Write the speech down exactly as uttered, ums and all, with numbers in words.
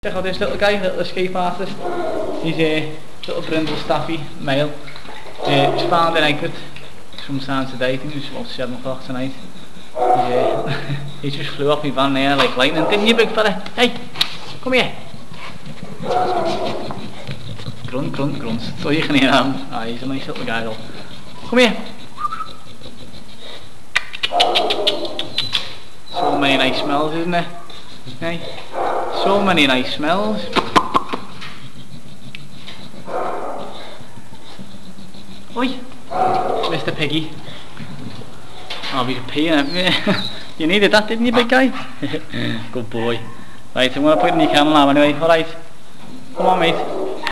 Check out this little guy, little escape artist. He's a little brindle staffy male. Uh, was found in Egbert sometime today. I think it was about seven o'clock tonight. He's, uh, he just flew off my van there like lightning, didn't you, big fella? Hey, come here. Grunt, grunt, grunt. So you can hear him. Ah, he's a nice little guy though. Come here. So many nice smells, isn't there? Hey, so many nice smells. Oi, Mister Piggy. I'll be peeing everywhere. You needed that, didn't you, big guy? Good boy. Right, I'm going to put it in your camera now anyway. Alright. Come on, mate.